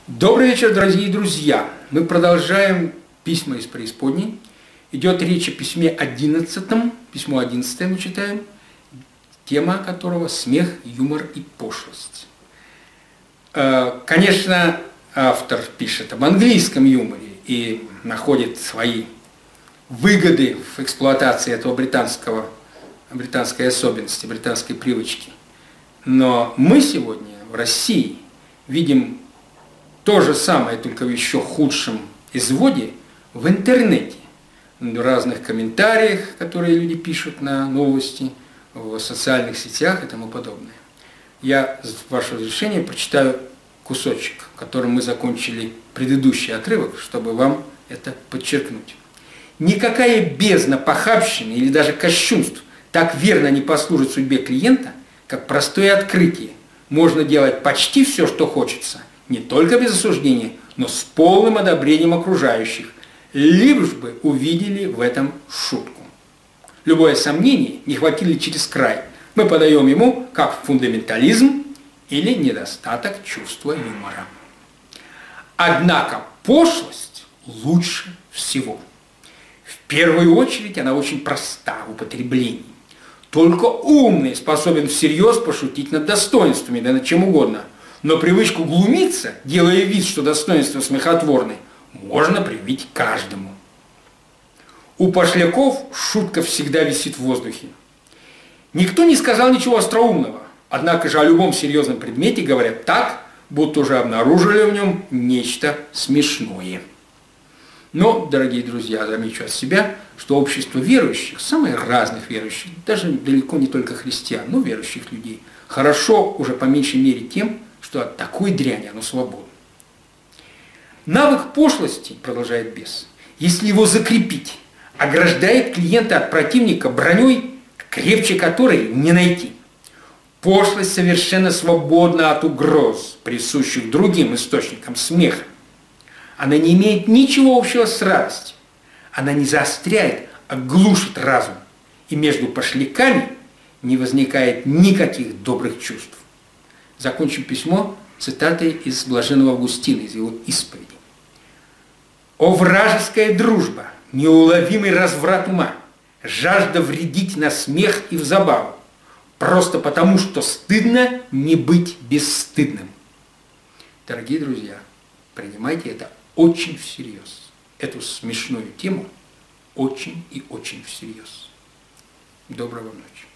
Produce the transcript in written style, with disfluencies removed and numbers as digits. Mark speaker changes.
Speaker 1: Добрый вечер, дорогие друзья! Мы продолжаем письма из преисподней. Идет речь о письме 11, письмо 11 мы читаем, тема которого смех, юмор и пошлость. Конечно, автор пишет об английском юморе и находит свои выгоды в эксплуатации этого британской особенности, британской привычки. Но мы сегодня в России видим то же самое, только в еще худшем изводе в интернете, в разных комментариях, которые люди пишут на новости, в социальных сетях и тому подобное. Я, с вашего разрешения, прочитаю кусочек, которым мы закончили предыдущий отрывок, чтобы вам это подчеркнуть. Никакая бездна похабщины или даже кощунств так верно не послужит судьбе клиента, как простое открытие. Можно делать почти все, что хочется, не только без осуждения, но с полным одобрением окружающих, лишь бы увидели в этом шутку. Любое сомнение не хватили через край. Мы подаем ему как фундаментализм или недостаток чувства юмора. Однако пошлость лучше всего. В первую очередь она очень проста в употреблении. Только умный способен всерьез пошутить над достоинствами, да над чем угодно. Но привычку глумиться, делая вид, что достоинства смехотворны, можно привить каждому. У пошляков шутка всегда висит в воздухе. Никто не сказал ничего остроумного, однако же о любом серьезном предмете говорят так, будто уже обнаружили в нем нечто смешное. Но, дорогие друзья, замечу от себя, что общество верующих, самых разных верующих, даже далеко не только христиан, но верующих людей, хорошо уже по меньшей мере тем, что от такой дряни оно свободно. Навык пошлости, продолжает бес, если его закрепить, ограждает клиента от противника броней, крепче которой не найти. Пошлость совершенно свободна от угроз, присущих другим источникам смеха. Она не имеет ничего общего с радостью. Она не заостряет, а глушит разум. И между пошляками не возникает никаких добрых чувств. Закончим письмо цитатой из Блаженного Августина, из его исповеди. «О вражеская дружба, неуловимый разврат ума, жажда вредить на смех и в забаву, просто потому, что стыдно не быть бесстыдным». Дорогие друзья, принимайте это очень всерьез. Эту смешную тему очень и очень всерьез. Доброй вам ночи.